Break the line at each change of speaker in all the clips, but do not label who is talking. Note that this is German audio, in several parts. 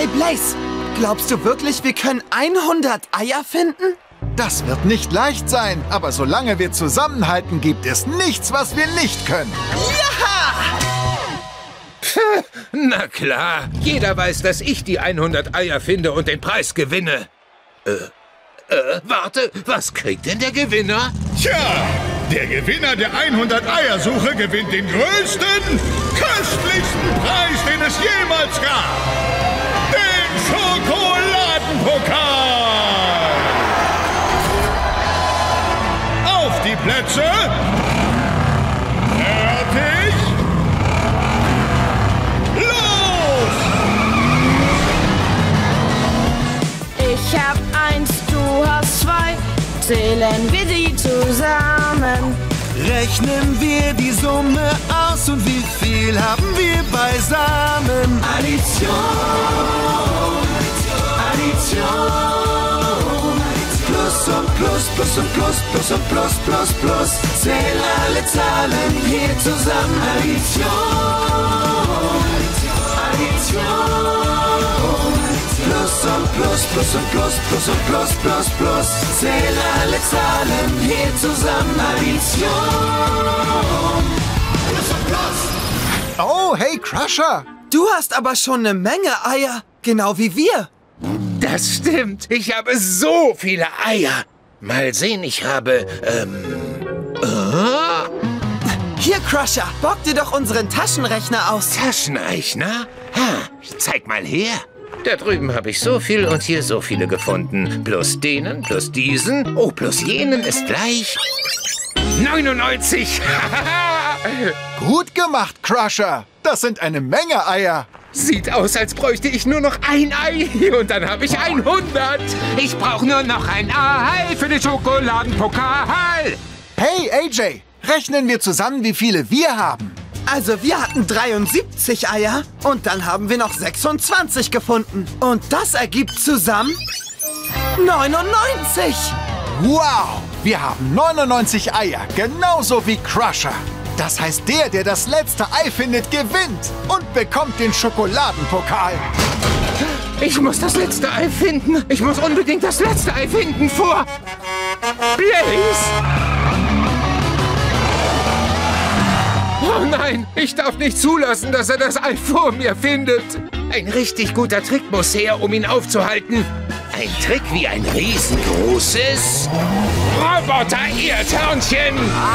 Hey Blaze, glaubst du wirklich, wir können 100 Eier finden?
Das wird nicht leicht sein, aber solange wir zusammenhalten, gibt es nichts, was wir nicht können.
Ja!
Na klar, jeder weiß, dass ich die 100 Eier finde und den Preis gewinne. Warte, was kriegt denn der Gewinner?
Tja, der Gewinner der 100-Eier-Suche gewinnt den größten, köstlichsten Preis, den es jemals gab. Den Schokoladenpokal! Auf die Plätze! Fertig! Los!
Ich hab 1, du hast 2, zählen wir die zusammen.
Rechnen wir die Summe aus und wie viel haben wir beisammen? Addition, Addition. Plus und Plus, Plus und Plus, Plus und Plus, Plus, Plus. Zähl alle Zahlen hier zusammen. Addition, Addition. Plus und Plus, Plus und Plus, Plus und Plus, Plus, Plus. Zähl alle Zahlen hier zusammen. Addition. Plus und Plus.
Oh, hey Crusher!
Du hast aber schon eine Menge Eier, genau wie wir.
Das stimmt, ich habe so viele Eier. Mal sehen, ich habe,
Hier, Crusher, bock dir doch unseren Taschenrechner aus.
Taschenrechner? Zeig mal her. Da drüben habe ich so viel und hier so viele gefunden. Plus denen, plus diesen, oh, plus jenen ist gleich 99.
Gut gemacht, Crusher! Das sind eine Menge Eier.
Sieht aus, als bräuchte ich nur noch ein Ei und dann habe ich 100. Ich brauche nur noch ein Ei für den Schokoladenpokal.
Hey, AJ, rechnen wir zusammen, wie viele wir haben.
Also wir hatten 73 Eier und dann haben wir noch 26 gefunden. Und das ergibt zusammen 99.
Wow, wir haben 99 Eier, genauso wie Crusher. Das heißt, der das letzte Ei findet, gewinnt und bekommt den Schokoladenpokal.
Ich muss das letzte Ei finden. Ich muss unbedingt das letzte Ei finden vor Blaze. Oh nein, ich darf nicht zulassen, dass er das Ei vor mir findet. Ein richtig guter Trick muss her, um ihn aufzuhalten. Ein Trick wie ein riesengroßes Roboter-Irrtörnchen.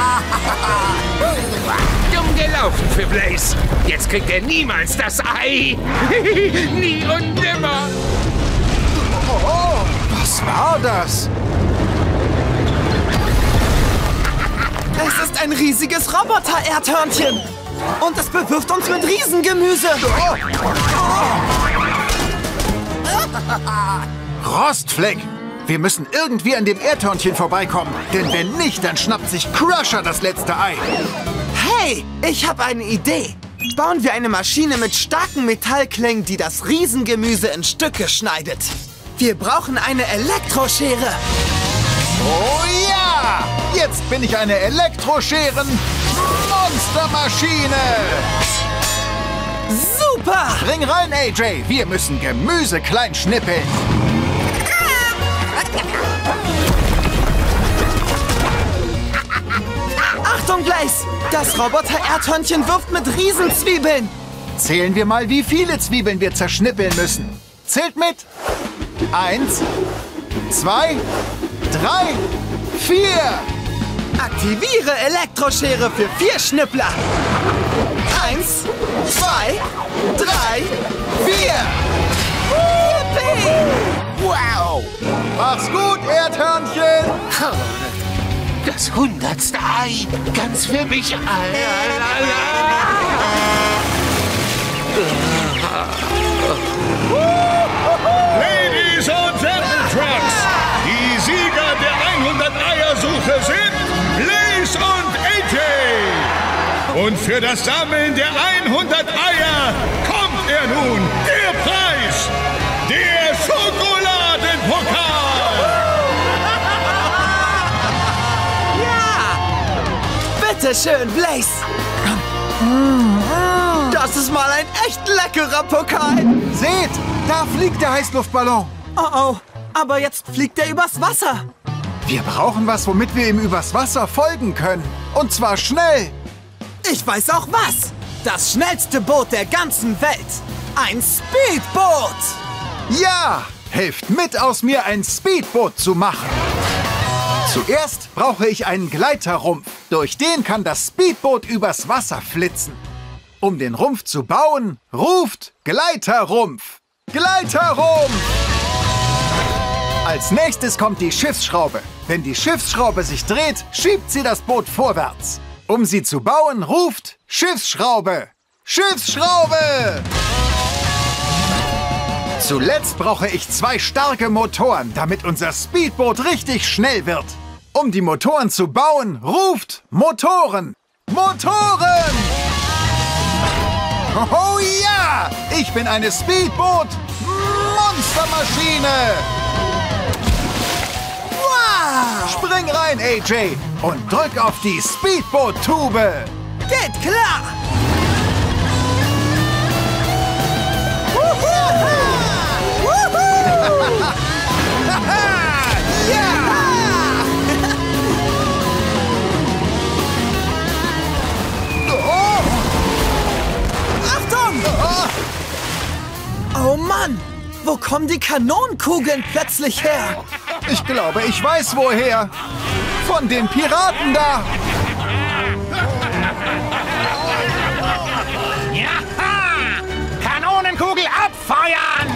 Dumm gelaufen für Blaze. Jetzt kriegt er niemals das Ei. Nie und nimmer.
Oh, was war das?
Es ist ein riesiges Roboter-Erdhörnchen. Und es bewirft uns mit Riesengemüse.
Rostfleck! Wir müssen irgendwie an dem Erdhörnchen vorbeikommen. Denn wenn nicht, dann schnappt sich Crusher das letzte Ei.
Hey, ich habe eine Idee. Bauen wir eine Maschine mit starken Metallklingen, die das Riesengemüse in Stücke schneidet. Wir brauchen eine Elektroschere.
Oh ja! Jetzt bin ich eine Elektroscheren-Monstermaschine!
Super!
Bring rein, AJ! Wir müssen Gemüse klein schnippeln.
Achtung, Blaze! Das Roboter-Erdhörnchen wirft mit Riesenzwiebeln.
Zählen wir mal, wie viele Zwiebeln wir zerschnippeln müssen. Zählt mit! 1, 2, 3, 4!
Aktiviere Elektroschere für 4 Schnippler. 1, 2, 3, 4! Yippie!
Wow! Mach's gut, Erdhörnchen!
Das 100. Ei, ganz für mich.
Ladies und Gentletrucks, die Sieger der 100-Eier-Suche sind Blaze und AJ. Und für das Sammeln der 100 Eier kommt er nun, der Preis, der Schokoladenpokal.
Bitte schön, Blaze. Das ist mal ein echt leckerer Pokal.
Seht, Da fliegt der Heißluftballon.
Oh oh, aber jetzt fliegt er übers Wasser.
Wir brauchen was, womit wir ihm übers Wasser folgen können. Und zwar schnell.
Ich weiß auch was. Das schnellste Boot der ganzen Welt. Ein Speedboot.
Ja, helft mit, aus mir ein Speedboot zu machen. Zuerst brauche ich einen Gleiterrumpf. Durch den kann das Speedboot übers Wasser flitzen. Um den Rumpf zu bauen, ruft Gleiterrumpf. Gleiterrumpf! Als nächstes kommt die Schiffsschraube. Wenn die Schiffsschraube sich dreht, schiebt sie das Boot vorwärts. Um sie zu bauen, ruft Schiffsschraube. Schiffsschraube! Zuletzt brauche ich 2 starke Motoren, damit unser Speedboot richtig schnell wird. Um die Motoren zu bauen, ruft Motoren. Motoren! Oh ja! Ich bin eine Speedboot-Monstermaschine! Wow! Spring rein, AJ, und drück auf die Speedboot-Tube!
Geht klar! Achtung! Oh Mann! Wo kommen die Kanonenkugeln plötzlich her?
Ich glaube, ich weiß woher. Von den Piraten da.
Jaha! Kanonenkugel abfeuern!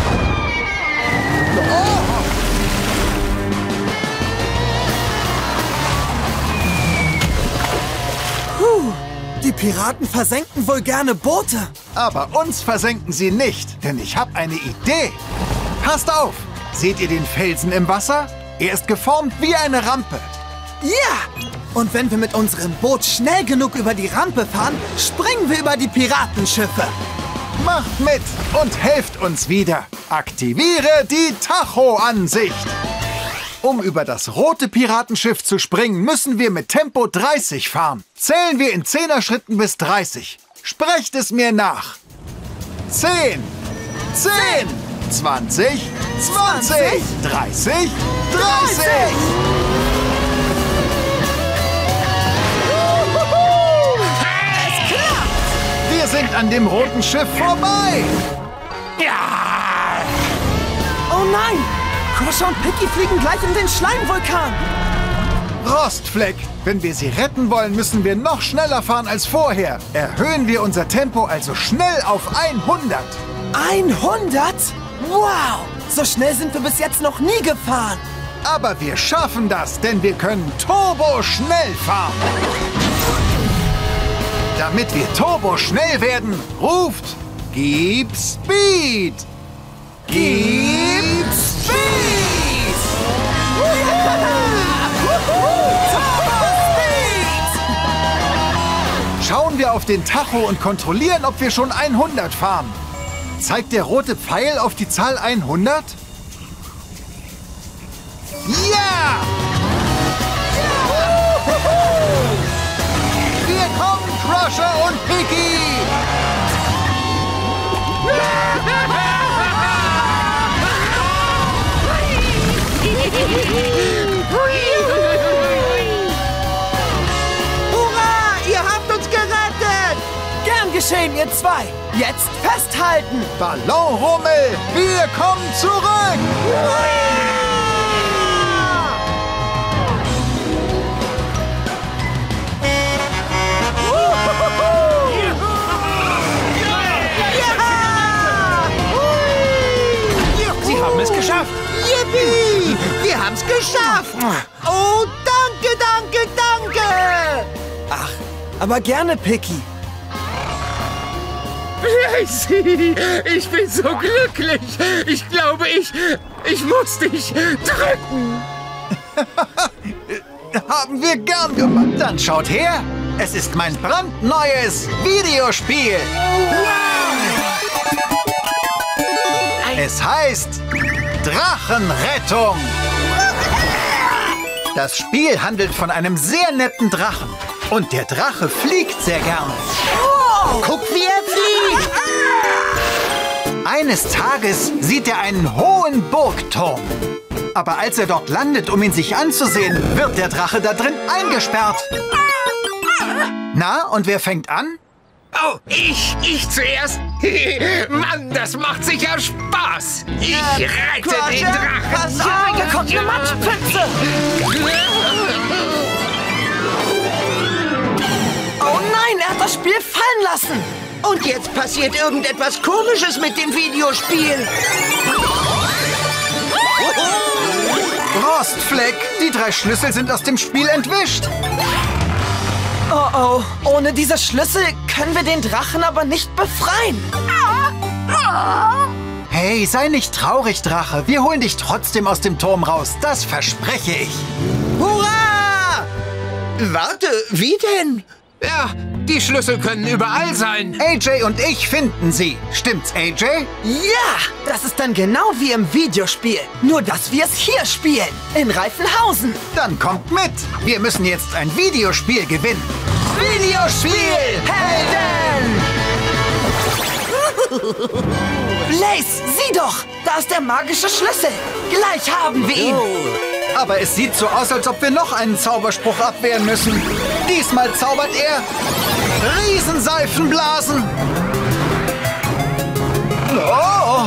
Die Piraten versenken wohl gerne Boote.
Aber uns versenken sie nicht, denn ich habe eine Idee. Passt auf! Seht ihr den Felsen im Wasser? Er ist geformt wie eine Rampe.
Ja! Und wenn wir mit unserem Boot schnell genug über die Rampe fahren, springen wir über die Piratenschiffe.
Macht mit und helft uns wieder. Aktiviere die Tacho-Ansicht. Um über das rote Piratenschiff zu springen, müssen wir mit Tempo 30 fahren. Zählen wir in 10er-Schritten bis 30. Sprecht es mir nach. 10, 10, 20, 20, 30, 30.
Es klappt!
Wir sind an dem roten Schiff vorbei.
Ja!
Oh nein! Crusher und Picky fliegen gleich in den Schleimvulkan.
Rostfleck. Wenn wir sie retten wollen, müssen wir noch schneller fahren als vorher. Erhöhen wir unser Tempo also schnell auf 100.
100? Wow! So schnell sind wir bis jetzt noch nie gefahren.
Aber wir schaffen das, denn wir können turbo schnell fahren. Damit wir turbo schnell werden, ruft Gib Speed! Gib Speed! Schauen wir auf den Tacho und kontrollieren, ob wir schon 100 fahren. Zeigt der rote Pfeil auf die Zahl 100? Ja! Wir kommen, Crusher und Picky!
Hurra! Ihr habt uns gerettet! Gern geschehen, ihr zwei. Jetzt festhalten!
Ballonrummel, wir kommen zurück!
Sie haben es geschafft!
Yippie! Wir haben's geschafft! Oh, danke, danke, danke! Ach, aber gerne, Picky.
Tracy, ich bin so glücklich. Ich glaube, ich muss dich drücken.
Haben wir gern gemacht. Dann schaut her, es ist mein brandneues Videospiel. Es heißt Drachenrettung. Das Spiel handelt von einem sehr netten Drachen. Und der Drache fliegt sehr gerne.
Guck, wie er fliegt!
Eines Tages sieht er einen hohen Burgturm. Aber als er dort landet, um ihn sich anzusehen, wird der Drache da drin eingesperrt. Na, und wer fängt an?
Oh, ich zuerst? Mann, das macht sicher Spaß. Ich reite den Drachen.
Pass auf, hier kommt eine Matschpfütze. Oh nein, er hat das Spiel fallen lassen.
Und jetzt passiert irgendetwas Komisches mit dem Videospiel.
Rostfleck! Die 3 Schlüssel sind aus dem Spiel entwischt.
Oh oh, ohne diese Schlüssel können wir den Drachen aber nicht befreien.
Hey, sei nicht traurig, Drache. Wir holen dich trotzdem aus dem Turm raus. Das verspreche ich.
Hurra! Warte, wie denn?
Ja, die Schlüssel können überall sein.
AJ und ich finden sie. Stimmt's, AJ?
Ja, das ist dann genau wie im Videospiel. Nur, dass wir es hier spielen. In Reifenhausen.
Dann kommt mit. Wir müssen jetzt ein Videospiel gewinnen.
Videospiel Helden! Blaze, sieh doch! Da ist der magische Schlüssel. Gleich haben wir ihn.
Aber es sieht so aus, als ob wir noch einen Zauberspruch abwehren müssen. Diesmal zaubert er Riesenseifenblasen. Oh.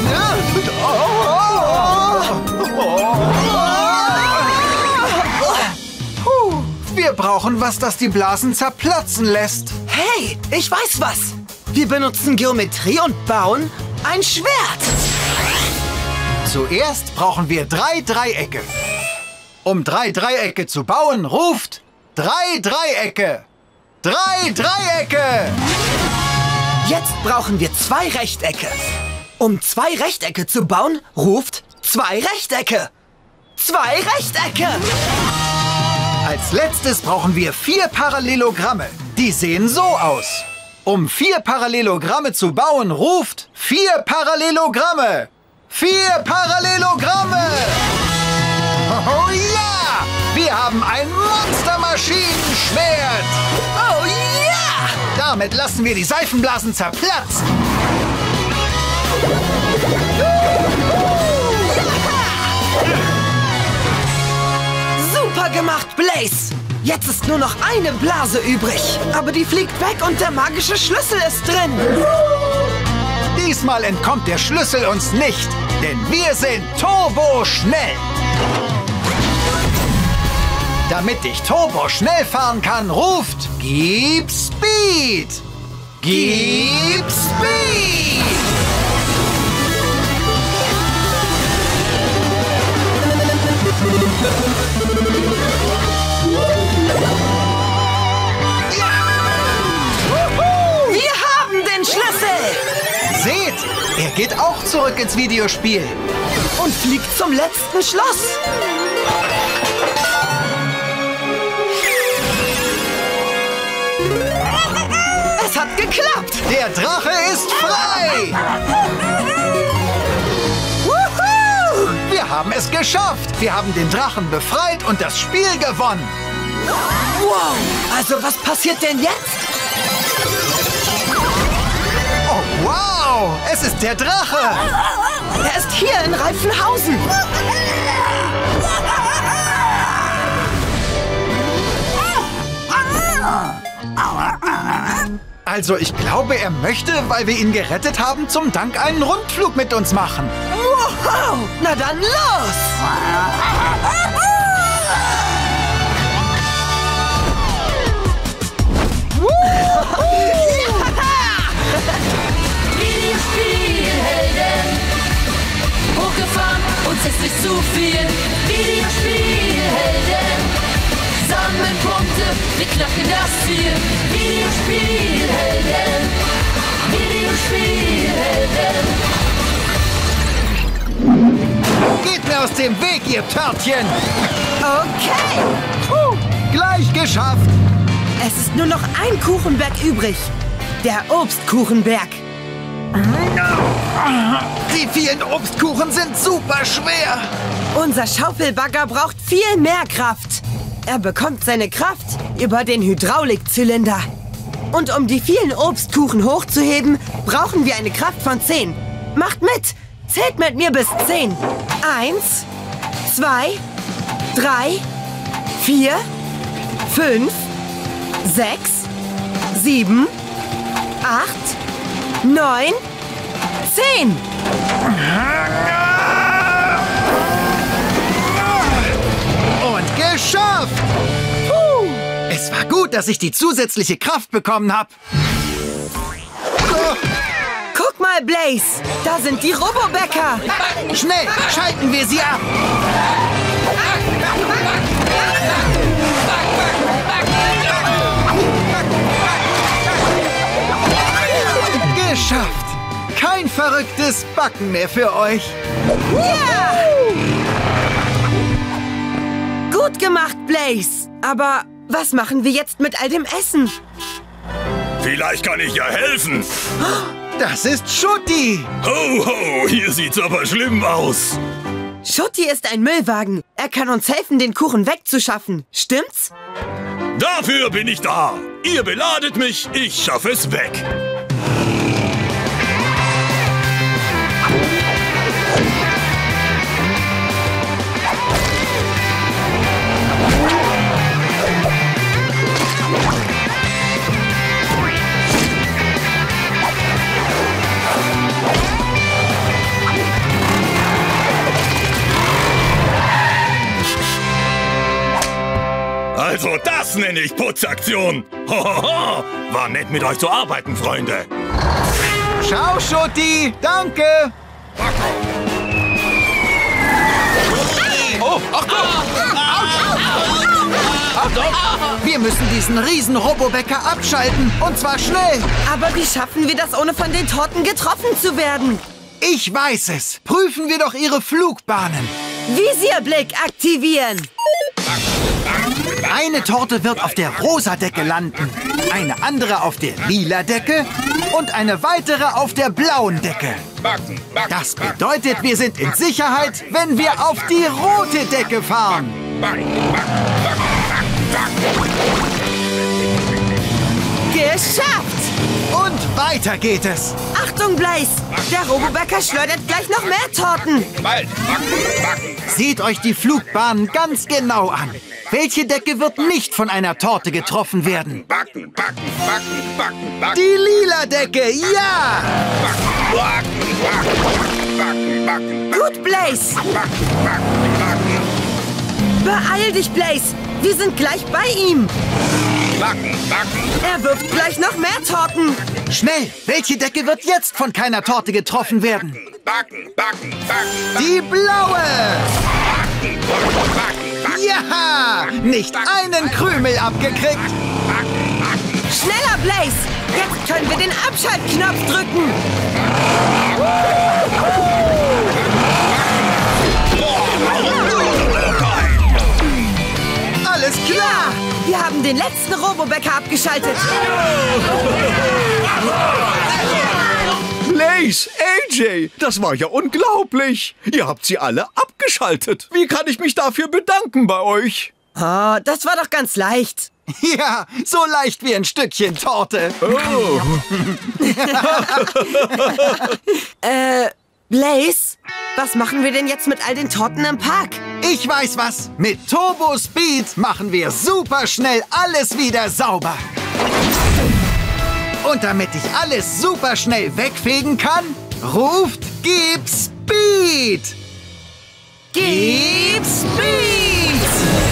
Puh, wir brauchen was, das die Blasen zerplatzen lässt.
Hey, ich weiß was. Wir benutzen Geometrie und bauen ein Schwert.
Zuerst brauchen wir 3 Dreiecke. Um 3 Dreiecke zu bauen, ruft 3 Dreiecke. 3 Dreiecke!
Jetzt brauchen wir 2 Rechtecke. Um 2 Rechtecke zu bauen, ruft 2 Rechtecke. 2 Rechtecke!
Als letztes brauchen wir 4 Parallelogramme. Die sehen so aus. Um 4 Parallelogramme zu bauen, ruft 4 Parallelogramme. 4 Parallelogramme! Oh ja! Wir haben ein Monstermaschinenschwert!
Oh ja!
Damit lassen wir die Seifenblasen zerplatzen.
Super gemacht, Blaze! Jetzt ist nur noch eine Blase übrig. Aber die fliegt weg und der magische Schlüssel ist drin.
Diesmal entkommt der Schlüssel uns nicht, denn wir sind turboschnell. Damit ich turbo schnell fahren kann, ruft Gib Speed! Gib Speed!
Wir haben den Schlüssel!
Seht, er geht auch zurück ins Videospiel.
Und fliegt zum letzten Schloss. Es hat geklappt!
Der Drache ist frei!
Wuhu!
Wir haben es geschafft! Wir haben den Drachen befreit und das Spiel gewonnen!
Wow! Also was passiert denn jetzt?
Oh, wow! Es ist der Drache!
Er ist hier in Reifenhausen.
Also ich glaube, er möchte, weil wir ihn gerettet haben, zum Dank einen Rundflug mit uns machen.
Wow! Na dann los!
Videospielhelden, hochgefahren, uns ist nicht zu viel. Videospielhelden, sammeln Punkte, wir knacken das Ziel. Videospielhelden, Videospielhelden.
Geht mir aus dem Weg, ihr Törtchen!
Okay!
Gleich geschafft!
Es ist nur noch ein Kuchenberg übrig. Der Obstkuchenberg.
Die vielen Obstkuchen sind super schwer!
Unser Schaufelbagger braucht viel mehr Kraft. Er bekommt seine Kraft über den Hydraulikzylinder. Und um die vielen Obstkuchen hochzuheben, brauchen wir eine Kraft von 10.
Macht mit! Zählt mit mir bis 10. 1, 2, 3, 4, 5, 6, 7, 8, 9, 10.
Und geschafft! Puh. Es war gut, dass ich die zusätzliche Kraft bekommen habe.
Guck mal, Blaze! Da sind die Robobäcker!
Schnell, schalten wir sie ab! Geschafft! Kein verrücktes Backen mehr für euch.
Ja! Gut gemacht, Blaze! Aber was machen wir jetzt mit all dem Essen?
Vielleicht kann ich ja helfen.
Das ist Schutti!
Ho, ho, hier sieht's aber schlimm aus.
Schutti ist ein Müllwagen. Er kann uns helfen, den Kuchen wegzuschaffen. Stimmt's?
Dafür bin ich da. Ihr beladet mich, ich schaffe es weg. Also das nenne ich Putzaktion. Hohoho. War nett mit euch zu arbeiten, Freunde.
Ciao, Schutti! Danke!
Oh, Achtung!
Wir müssen diesen riesen Robobäcker abschalten. Und zwar schnell.
Aber wie schaffen wir das, ohne von den Torten getroffen zu werden?
Ich weiß es. Prüfen wir doch ihre Flugbahnen.
Visierblick aktivieren.
Eine Torte wird auf der rosa Decke landen, eine andere auf der lila Decke und eine weitere auf der blauen Decke. Das bedeutet, wir sind in Sicherheit, wenn wir auf die rote Decke fahren.
Geschafft!
Und weiter geht es.
Achtung, Blaze! Der Robobäcker schleudert gleich noch mehr Torten.
Seht euch die Flugbahnen ganz genau an. Welche Decke wird nicht von einer Torte getroffen werden? Die lila Decke, ja!
Gut, Blaze! Beeil dich, Blaze! Wir sind gleich bei ihm! Er wirft gleich noch mehr Torten!
Schnell! Welche Decke wird jetzt von keiner Torte getroffen werden? Die blaue! Ja! Nicht einen Krümel abgekriegt!
Schneller, Blaze! Jetzt können wir den Abschaltknopf drücken!
Alles klar!
Ja! Wir haben den letzten Robobäcker abgeschaltet!
Blaze, AJ, das war ja unglaublich. Ihr habt sie alle abgeschaltet. Wie kann ich mich dafür bedanken bei euch?
Oh, das war doch ganz leicht.
Ja, so leicht wie ein Stückchen Torte.
Oh.
Blaze, was machen wir denn jetzt mit all den Torten im Park?
Ich weiß was. Mit Turbo Speed machen wir super schnell alles wieder sauber. Und damit ich alles super schnell wegfegen kann, ruft Gib Speed!
Gib Speed!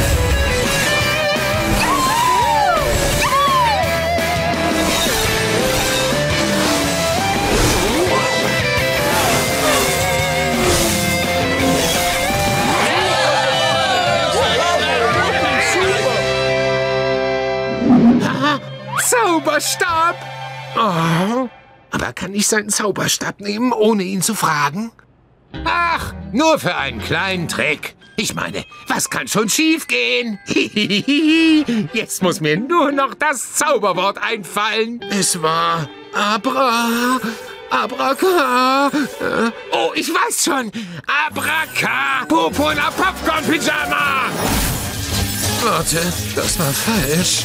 Zauberstab! Oh, aber kann ich seinen Zauberstab nehmen, ohne ihn zu fragen? Ach, nur für einen kleinen Trick. Ich meine, was kann schon schiefgehen? Jetzt muss mir nur noch das Zauberwort einfallen. Es war Abraka. Oh, ich weiß schon. Abraka. Popona Popcorn Pyjama. Warte, das war falsch.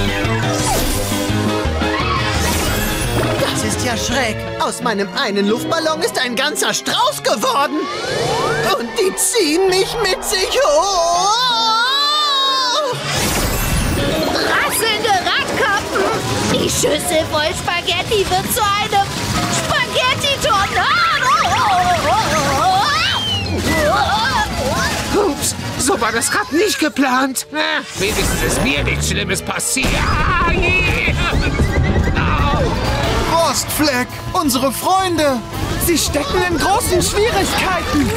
Das ist ja schräg. Aus meinem einen Luftballon ist ein ganzer Strauß geworden. Und die ziehen mich mit sich hoch.
Rasselnde Radkappen. Die Schüssel voll Spaghetti wird zu einem Spaghetti-Tornado.
Ups, so war das gerade nicht geplant. Na, wenigstens ist mir nichts Schlimmes passiert.
Frostfleck, unsere Freunde.
Sie stecken in großen Schwierigkeiten.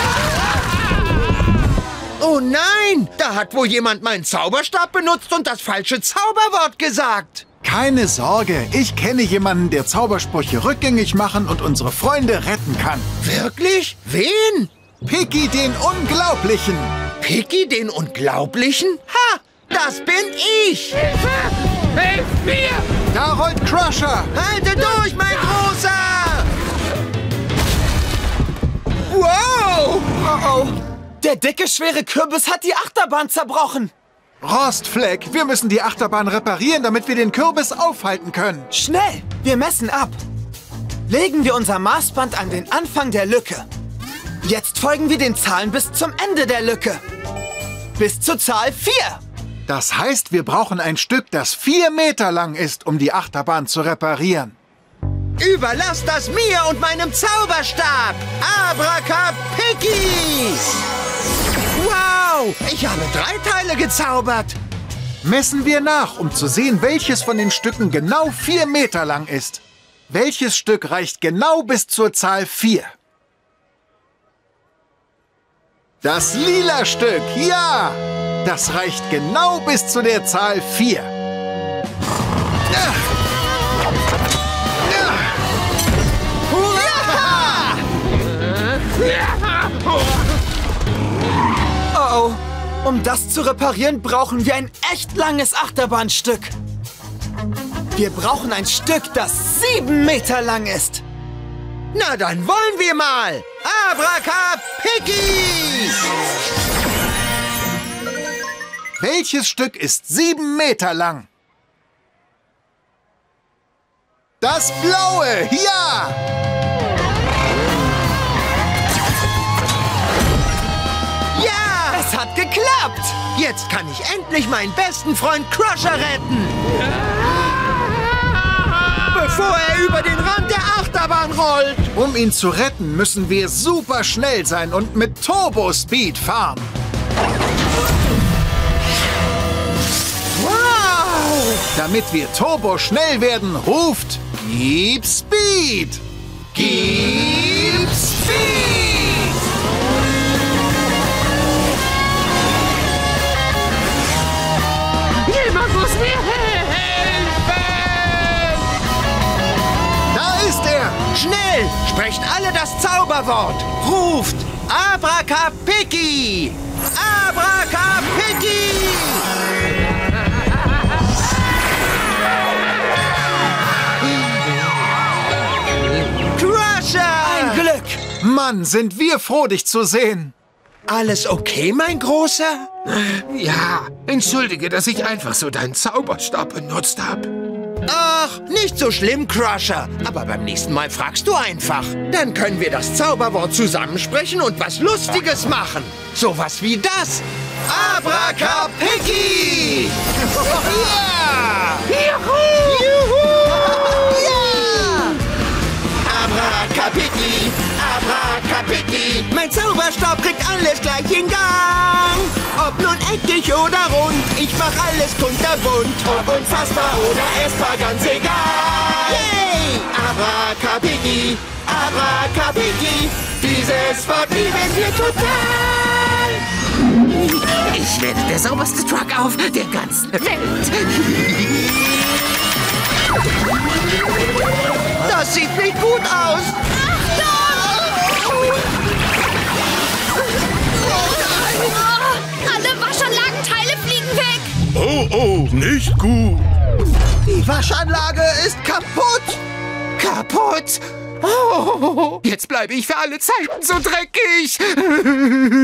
Oh nein, da hat wohl jemand meinen Zauberstab benutzt und das falsche Zauberwort gesagt.
Keine Sorge, ich kenne jemanden, der Zaubersprüche rückgängig machen und unsere Freunde retten kann.
Wirklich? Wen?
Picky den Unglaublichen.
Picky den Unglaublichen? Ha, das bin ich.
Hilf mir!
Da rollt Crusher.
Halte durch, mein Großer! Wow!
Oh oh. Der dicke, schwere Kürbis hat die Achterbahn zerbrochen.
Rostfleck, wir müssen die Achterbahn reparieren, damit wir den Kürbis aufhalten können.
Schnell, wir messen ab. Legen wir unser Maßband an den Anfang der Lücke. Jetzt folgen wir den Zahlen bis zum Ende der Lücke. Bis zur Zahl 4.
Das heißt, wir brauchen ein Stück, das 4 Meter lang ist, um die Achterbahn zu reparieren.
Überlass das mir und meinem Zauberstab! Abracapiki! Wow! Ich habe 3 Teile gezaubert!
Messen wir nach, um zu sehen, welches von den Stücken genau 4 Meter lang ist. Welches Stück reicht genau bis zur Zahl 4? Das lila Stück, ja! Das reicht genau bis zu der Zahl 4.
Oh oh. Um das zu reparieren, brauchen wir ein echt langes Achterbahnstück. Wir brauchen ein Stück, das 7 Meter lang ist.
Na, dann wollen wir mal! Abracapiki!
Welches Stück ist 7 Meter lang? Das blaue, ja!
Ja!
Es hat geklappt!
Jetzt kann ich endlich meinen besten Freund Crusher retten! Bevor er über den Rand der Achterbahn rollt!
Um ihn zu retten, müssen wir super schnell sein und mit Turbo-Speed fahren.
Wow!
Damit wir turbo schnell werden, ruft Gib Speed!
Gib Speed!
Jemand muss mir helfen!
Da ist er!
Schnell! Sprecht alle das Zauberwort! Ruft Abracapiki! Abracapiki!
Ein Glück!
Mann, sind wir froh, dich zu sehen.
Alles okay, mein Großer?
Ja, entschuldige, dass ich einfach so deinen Zauberstab benutzt habe.
Ach, nicht so schlimm, Crusher. Aber beim nächsten Mal fragst du einfach. Dann können wir das Zauberwort zusammensprechen und was Lustiges machen. Sowas wie das. Abracapiki! Ja!
Juhu!
Juhu! Ja! Abracapiki! Abracapiki! Mein Zauberstab kriegt alles gleich in Gang. Ob nun eckig oder rund, ich mach alles kunterbunt. Ob unfassbar oder essbar, ganz egal. Yay! Abracapiki! Abracapiki! Dieses Wort lieben wir total!
Ich werde der sauberste Truck auf der ganzen Welt.
Das sieht nicht gut aus.
Alle Waschanlagenteile fliegen weg!
Oh, nicht gut.
Die Waschanlage ist kaputt.
Kaputt! Oh, jetzt bleibe ich für alle Zeiten so dreckig.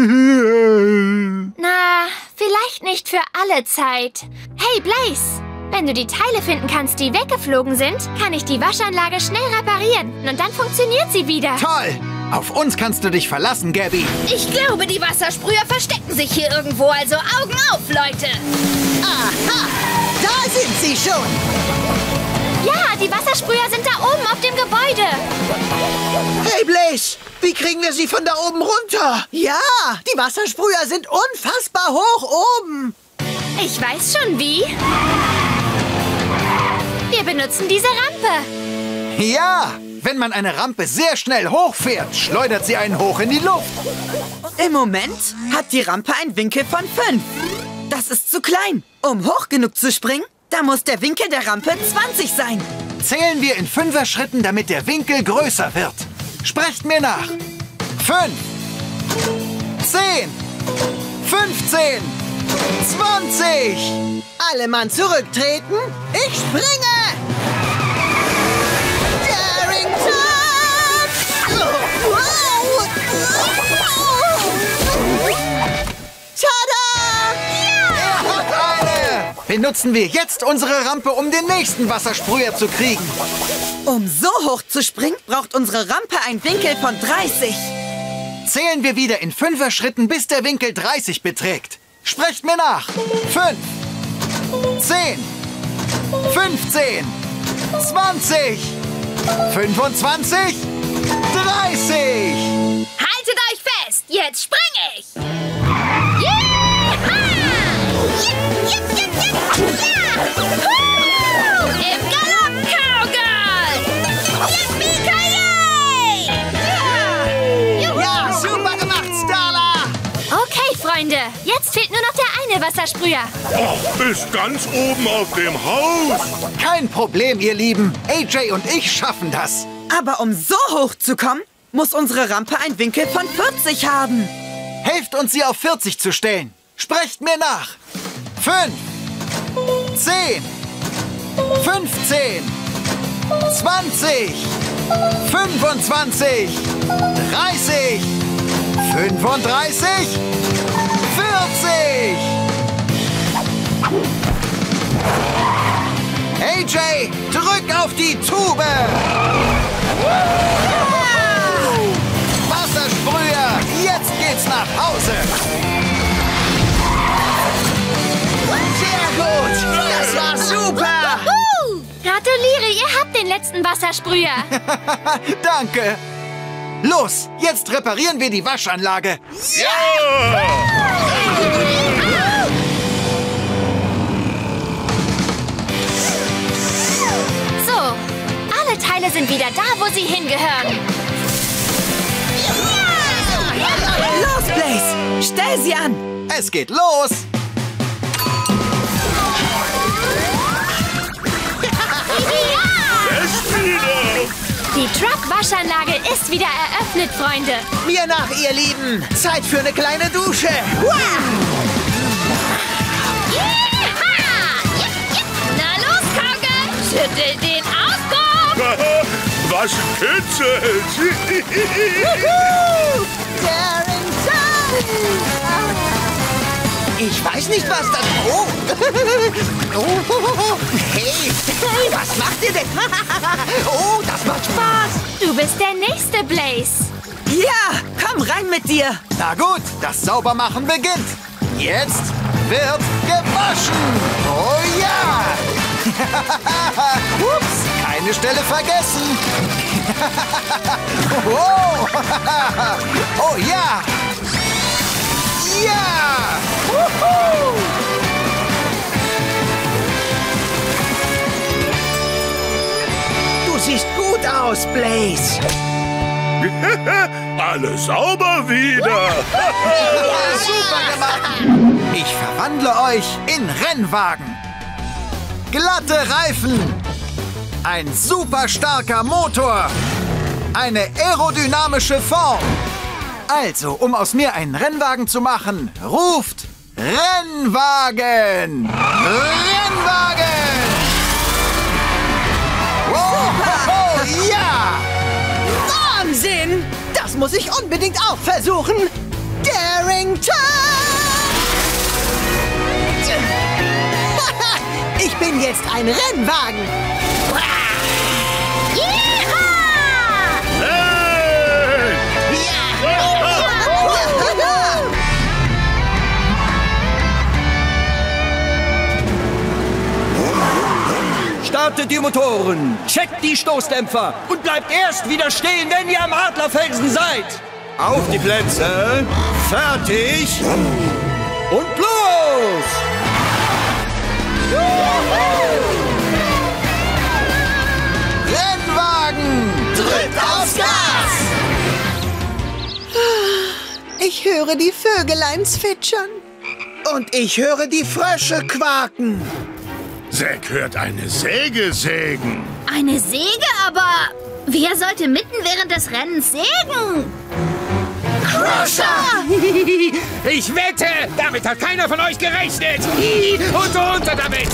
Na, vielleicht nicht für alle Zeit. Hey, Blaze, Wenn du die Teile finden kannst, die weggeflogen sind, kann ich die Waschanlage schnell reparieren. Und dann funktioniert sie wieder.
Toll! Auf uns kannst du dich verlassen, Gabby.
Ich glaube, die Wassersprüher verstecken sich hier irgendwo, also Augen auf, Leute!
Aha! Da sind sie schon!
Ja, die Wassersprüher sind da oben auf dem Gebäude.
Hey, Blaze! Wie kriegen wir sie von da oben runter? Ja, die Wassersprüher sind unfassbar hoch oben.
Ich weiß schon, wie. Wir benutzen diese Rampe.
Ja! Wenn man eine Rampe sehr schnell hochfährt, schleudert sie einen hoch in die Luft.
Im Moment hat die Rampe einen Winkel von 5. Das ist zu klein. Um hoch genug zu springen, da muss der Winkel der Rampe 20 sein.
Zählen wir in 5er-Schritten, damit der Winkel größer wird. Sprecht mir nach. 5, 10, 15, 20.
Alle Mann zurücktreten. Ich springe!
Benutzen wir jetzt unsere Rampe, um den nächsten Wassersprüher zu kriegen.
Um so hoch zu springen, braucht unsere Rampe einen Winkel von 30.
Zählen wir wieder in 5er-Schritten, bis der Winkel 30 beträgt. Sprecht mir nach. 5, 10, 15, 20, 25, 30.
Haltet euch fest, jetzt springe ich. Yeah! Im Galopp, Cowgirl! Yippie-ki-yay!
Ja, super gemacht, Starla!
Okay, Freunde, jetzt fehlt nur noch der eine Wassersprüher.
Och, bis ganz oben auf dem Haus.
Kein Problem, ihr Lieben. AJ und ich schaffen das.
Aber um so hoch zu kommen, muss unsere Rampe einen Winkel von 40 haben.
Helft uns, sie auf 40 zu stellen. Sprecht mir nach. 5, 10, 15, 20, 25, 30, 35, 40. AJ, drück auf die Tube. Wassersprüher, jetzt geht's nach Hause.
Sehr gut! Das war super!
Gratuliere, ihr habt den letzten Wassersprüher.
Danke. Los, jetzt reparieren wir die Waschanlage.
So, alle Teile sind wieder da, wo sie hingehören.
Los, Blaze! Stell sie an!
Es geht los.
Die Truck-Waschanlage ist wieder eröffnet, Freunde.
Mir nach, ihr Lieben. Zeit für eine kleine Dusche.
Na los, Cowgirl, schüttel den Ausdruck.
Was kitzelt?
Ich weiß nicht, was das... Oh! Hey, was macht ihr denn? Oh, das macht Spaß!
Du bist der nächste Blaze.
Ja, komm rein mit dir.
Na gut, das Saubermachen beginnt. Jetzt wird gewaschen. Oh ja! Ups, keine Stelle vergessen. Oh, oh ja! Ja! Wuhu!
Du siehst gut aus, Blaze.
Alles sauber wieder.
Super gemacht! Ich verwandle euch in Rennwagen. Glatte Reifen. Ein super starker Motor. Eine aerodynamische Form. Also, um aus mir einen Rennwagen zu machen, ruft Rennwagen! Rennwagen! Oh, ja!
Wahnsinn! Das muss ich unbedingt auch versuchen. Darrington! Ich bin bin jetzt ein Rennwagen.
Startet die Motoren, checkt die Stoßdämpfer und bleibt erst wieder stehen, wenn ihr am Adlerfelsen seid. Auf die Plätze, fertig und los!
Rennwagen!
Drückt aufs Gas! Ich höre die Vögelein zwitschern.
Und ich höre die Frösche quaken.
Zack hört eine Säge sägen.
Eine Säge, aber wer sollte mitten während des Rennens sägen?
Crusher! Ich wette, damit hat keiner von euch gerechnet. Und runter damit!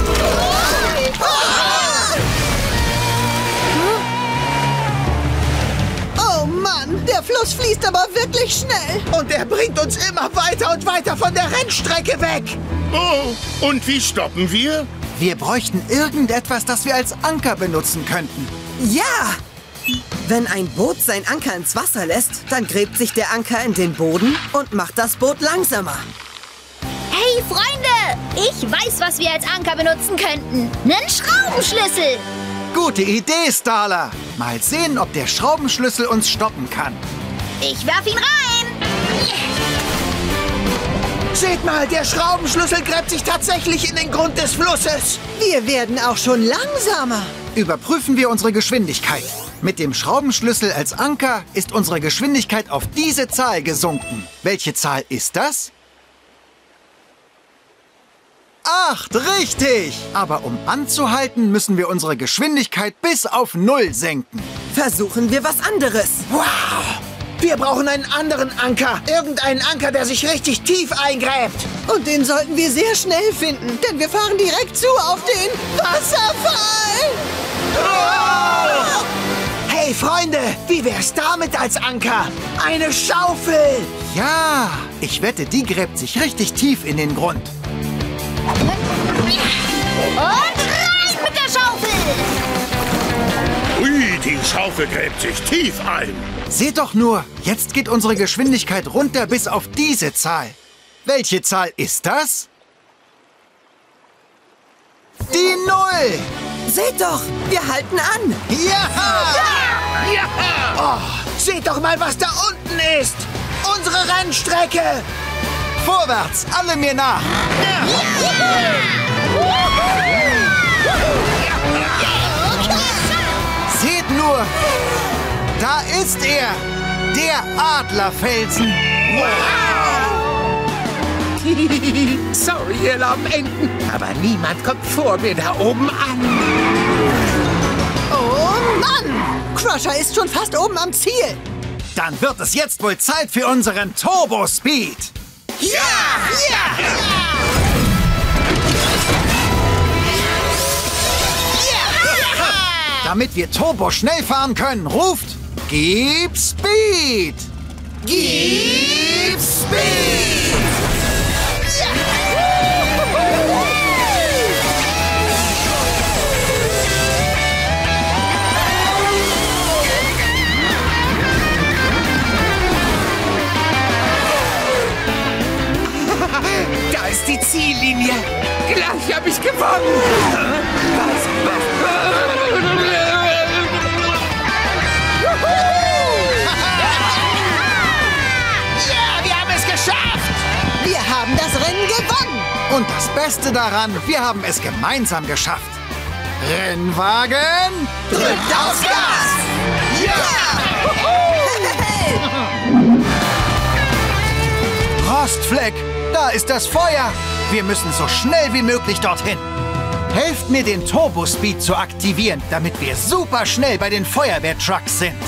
Oh Mann, der Fluss fließt aber wirklich schnell.
Und er bringt uns immer weiter und weiter von der Rennstrecke weg.
Oh, und wie stoppen wir?
Wir bräuchten irgendetwas, das wir als Anker benutzen könnten.
Ja! Wenn ein Boot sein Anker ins Wasser lässt, dann gräbt sich der Anker in den Boden und macht das Boot langsamer.
Hey, Freunde! Ich weiß, was wir als Anker benutzen könnten. Nen Schraubenschlüssel.
Gute Idee, Starla. Mal sehen, ob der Schraubenschlüssel uns stoppen kann.
Ich werf ihn rein.
Seht mal, der Schraubenschlüssel gräbt sich tatsächlich in den Grund des Flusses.
Wir werden auch schon langsamer.
Überprüfen wir unsere Geschwindigkeit. Mit dem Schraubenschlüssel als Anker ist unsere Geschwindigkeit auf diese Zahl gesunken. Welche Zahl ist das? 8, richtig! Aber um anzuhalten, müssen wir unsere Geschwindigkeit bis auf 0 senken.
Versuchen wir was anderes.
Wow! Wir brauchen einen anderen Anker. Irgendeinen Anker, der sich richtig tief eingräbt.
Und den sollten wir sehr schnell finden, denn wir fahren direkt zu auf den Wasserfall.
Oh! Hey, Freunde, wie wär's damit als Anker? Eine Schaufel!
Ja, ich wette, die gräbt sich richtig tief in den Grund.
Und rein mit der Schaufel!
Ui, die Schaufel gräbt sich tief ein.
Seht doch nur, jetzt geht unsere Geschwindigkeit runter bis auf diese Zahl. Welche Zahl ist das? Die 0!
Seht doch, wir halten an.
Ja!
Ja! Oh, seht doch mal, was da unten ist. Unsere Rennstrecke.
Vorwärts, alle mir nach. Seht nur, da ist er, der Adlerfelsen.
Sorry, ihr lahmen Enten, aber niemand kommt vor mir da oben an.
Oh Mann! Crusher ist schon fast oben am Ziel.
Dann wird es jetzt wohl Zeit für unseren Turbo Speed.
Ja!
Damit wir Turbo schnell fahren können, ruft: Gib Speed!
Gib Speed!
Da ist die Ziellinie. Gleich habe ich gewonnen.
Ja, wir haben es geschafft.
Wir haben das Rennen gewonnen.
Und das Beste daran, wir haben es gemeinsam geschafft. Rennwagen,
Drückt aufs Gas!
Rostfleck, da ist das Feuer. Wir müssen so schnell wie möglich dorthin. Helft mir, den Turbo Speed zu aktivieren, damit wir super schnell bei den Feuerwehrtrucks sind.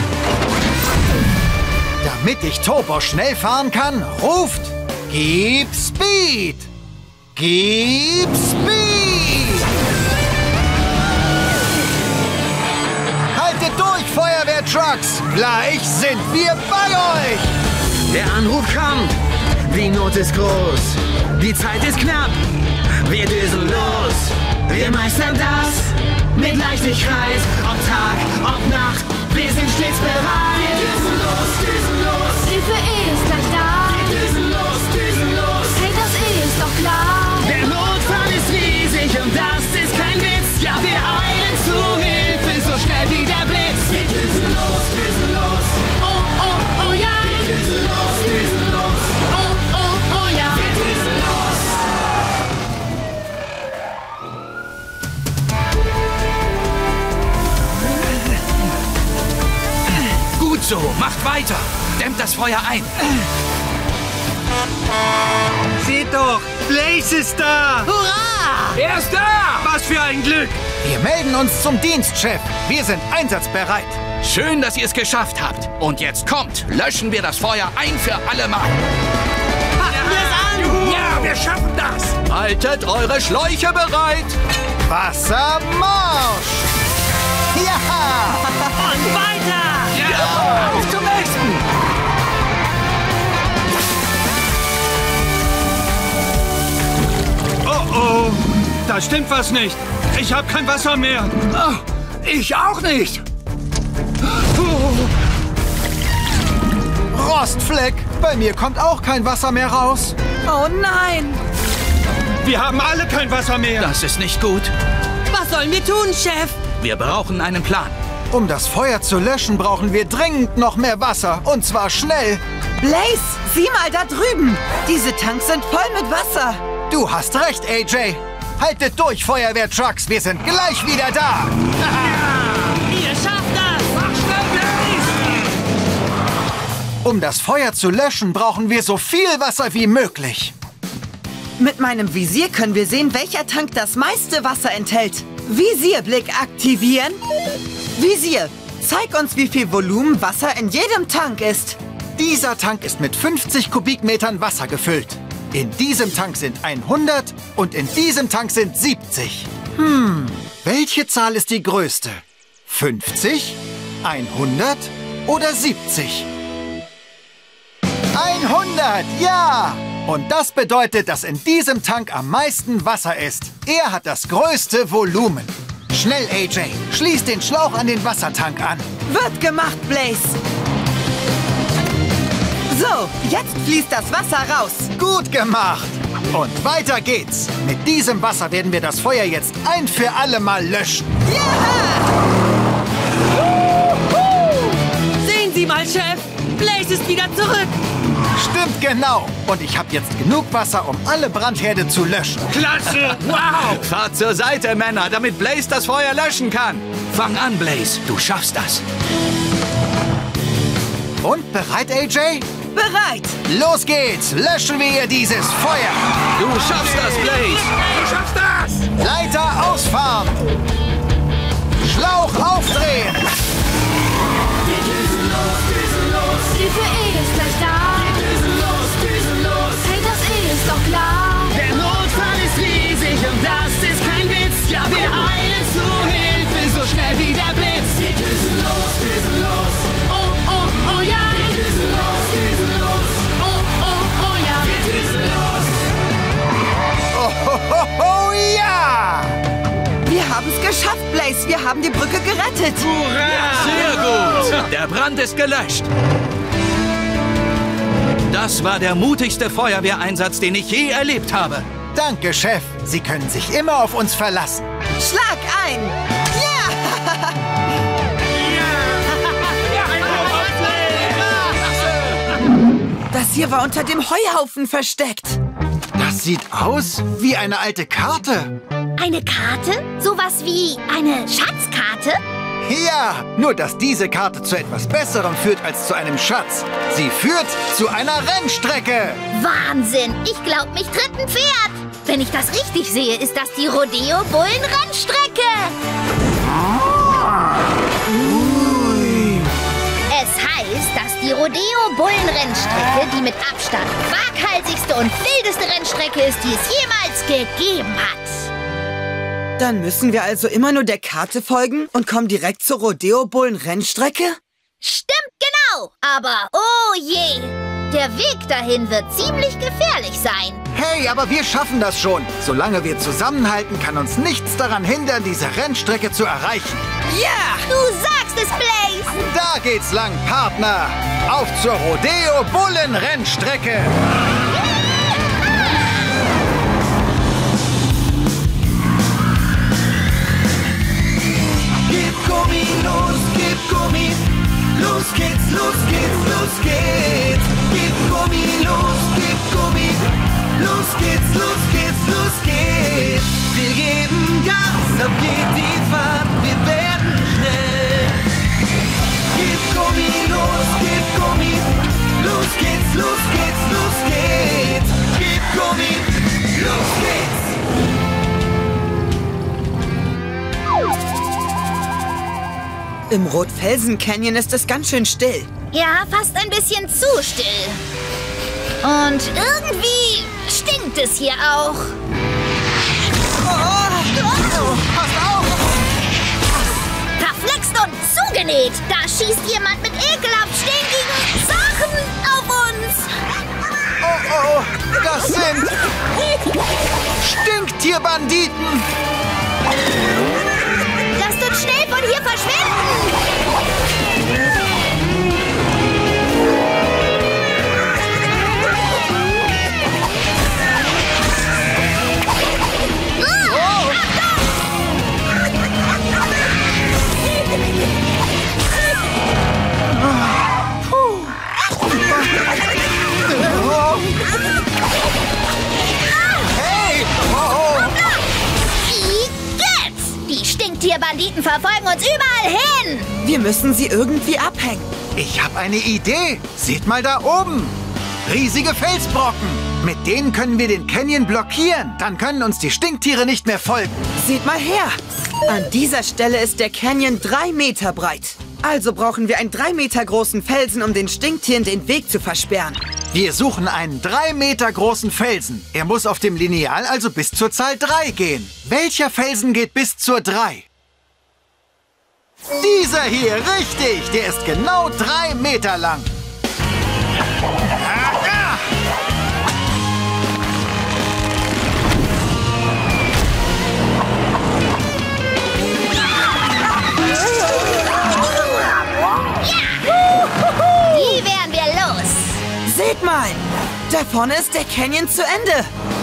Damit ich Turbo schnell fahren kann, ruft: Gib Speed! Gib Speed! Haltet durch, Feuerwehrtrucks! Gleich sind wir bei euch!
Der Anruf kommt. Die Not ist groß. Die Zeit ist knapp. Wir düsen los.
Wir meistern das mit Leichtigkeit. Ob Tag, ob Nacht, wir sind stets bereit. Wir düsen los,
Hilfe ist gleich da.
wir düsen los.
Hey, das ist doch klar.
Der Notfall ist riesig und das ist kein Witz. Ja, wir eilen zu Hilfe, so schnell wie der Blitz. Wir düsen los.
Oh ja.
Wir düsen los.
Oh ja.
Wir düsen los.
Gut so, macht weiter. Dämmt das Feuer ein.
Seht doch, Blaze ist da!
Hurra!
Er ist da!
Was für ein Glück!
Wir melden uns zum Dienst, Chef. Wir sind einsatzbereit.
Schön, dass ihr es geschafft habt. Und jetzt kommt, löschen wir das Feuer ein für alle Mal.
Packen wir es an!
Ja, wir schaffen das.
Haltet eure Schläuche bereit.
Wassermarsch! Ja!
Und weiter!
Ja, auf zum nächsten.
Oh, da stimmt was nicht. Ich habe kein Wasser mehr.
Ich auch nicht.
Rostfleck! Bei mir kommt auch kein Wasser mehr raus.
Oh nein!
Wir haben alle kein Wasser mehr.
Das ist nicht gut.
Was sollen wir tun, Chef?
Wir brauchen einen Plan.
Um das Feuer zu löschen, brauchen wir dringend noch mehr Wasser. Und zwar schnell.
Blaze, sieh mal da drüben. Diese Tanks sind voll mit Wasser.
Du hast recht, AJ. Haltet durch, Feuerwehrtrucks. Wir sind gleich wieder da.
Ihr schafft das! Mach schnell, Blaze!
Um das Feuer zu löschen, brauchen wir so viel Wasser wie möglich.
Mit meinem Visier können wir sehen, welcher Tank das meiste Wasser enthält. Visierblick aktivieren. Visier, zeig uns, wie viel Volumen Wasser in jedem Tank ist.
Dieser Tank ist mit 50 Kubikmetern Wasser gefüllt. In diesem Tank sind 100 und in diesem Tank sind 70. Welche Zahl ist die größte? 50, 100 oder 70? 100, ja! Und das bedeutet, dass in diesem Tank am meisten Wasser ist. Er hat das größte Volumen. Schnell, AJ, schließ den Schlauch an den Wassertank an.
Wird gemacht, Blaze. So, jetzt fließt das Wasser raus.
Gut gemacht. Und weiter geht's. Mit diesem Wasser werden wir das Feuer jetzt ein für alle Mal löschen.
Sehen Sie mal, Chef. Blaze ist wieder zurück.
Stimmt genau. Und ich habe jetzt genug Wasser, um alle Brandherde zu löschen.
Klasse!
Wow! Fahrt zur Seite, Männer, damit Blaze das Feuer löschen kann.
Fang an, Blaze. Du schaffst das.
Und bereit, AJ?
Bereit.
Los geht's. Löschen wir dieses Feuer.
Du schaffst das, Blaze.
Du schaffst das.
Leiter ausfahren. Schlauch aufdrehen.
Wir düsen los.
Hilfe ist gleich da.
Wir düsen los.
Hey, das ist doch klar.
Der Notfall ist riesig und das ist kein Witz. Ja, wir eilen zu Hilfe, so schnell wie der Blitz. Wir düsen los.
Oh ja.
Wir düsen los.
Oh ja.
Wir düsen los.
Oh ja!
Wir haben es geschafft, Blaze. Wir haben die Brücke gerettet.
Sehr gut. Der Brand ist gelöscht. Das war der mutigste Feuerwehreinsatz, den ich je erlebt habe.
Danke, Chef. Sie können sich immer auf uns verlassen.
Schlag ein. Ja! Das hier war unter dem Heuhaufen versteckt.
Das sieht aus wie eine alte Karte.
Eine Karte? Sowas wie eine Schatzkarte?
Ja, nur dass diese Karte zu etwas Besserem führt als zu einem Schatz. Sie führt zu einer Rennstrecke.
Wahnsinn! Ich glaub, mich tritt ein Pferd. Wenn ich das richtig sehe, ist das die Rodeo-Bullen-Rennstrecke. Es heißt, dass die Rodeo-Bullen-Rennstrecke die mit Abstand waghalsigste und wildeste Rennstrecke ist, die es jemals gegeben hat.
Dann müssen wir also immer nur der Karte folgen und kommen direkt zur Rodeo-Bullen-Rennstrecke?
Stimmt genau, aber oh je, der Weg dahin wird ziemlich gefährlich sein.
Hey, aber wir schaffen das schon. Solange wir zusammenhalten, kann uns nichts daran hindern, diese Rennstrecke zu erreichen.
Ja! Du sagst es, Blaze!
Da geht's lang, Partner. Auf zur Rodeo-Bullen-Rennstrecke.
Gib Gummi, los, gib Gummi. Los geht's, los geht's, los geht's. Gib Gummi, los, gib Gummi. Los geht's, los geht's, los geht's. Wir geben Gas, ab geht die Fahrt, wir werden schnell. Gib Gummi, los, gib Gummi. Los geht's, los geht's, los geht's. Gib Gummi, los geht's.
Im Rotfelsen Canyon ist es ganz schön still.
Ja, fast ein bisschen zu still. Und irgendwie stinkt es hier auch.
Passt auf!
Verflixt und zugenäht. Da schießt jemand mit ekelhaft stinkigen Sachen auf uns.
Oh, das sind Stinktierbanditen.
Lasst uns schnell von hier verschwinden. Die Stinktierbanditen verfolgen uns überall hin.
Wir müssen sie irgendwie abhängen.
Ich habe eine Idee. Seht mal da oben. Riesige Felsbrocken. Mit denen können wir den Canyon blockieren. Dann können uns die Stinktiere nicht mehr folgen.
Seht mal her. An dieser Stelle ist der Canyon 3 Meter breit. Also brauchen wir einen 3 Meter großen Felsen, um den Stinktieren den Weg zu versperren.
Wir suchen einen 3 Meter großen Felsen. Er muss auf dem Lineal also bis zur Zahl 3 gehen. Welcher Felsen geht bis zur 3? Dieser hier, richtig. Der ist genau 3 Meter lang.
Die wären wir los.
Seht mal, da vorne ist der Canyon zu Ende.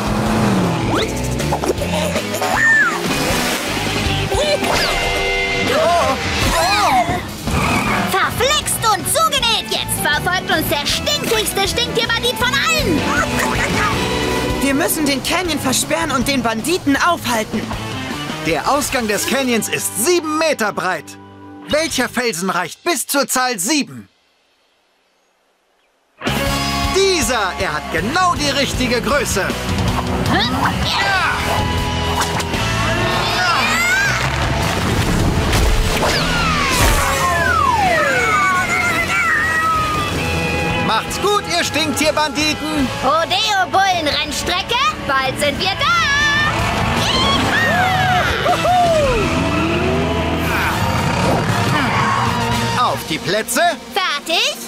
Verflixt und zugenäht. Jetzt verfolgt uns der stinkigste Stinktierbandit von allen.
Wir müssen den Canyon versperren und den Banditen aufhalten.
Der Ausgang des Canyons ist 7 Meter breit. Welcher Felsen reicht bis zur Zahl 7? Dieser! Er hat genau die richtige Größe. Macht's gut, ihr Stinktierbanditen!
Rodeo-Bullen-Rennstrecke, bald sind wir da!
Auf die Plätze!
Fertig?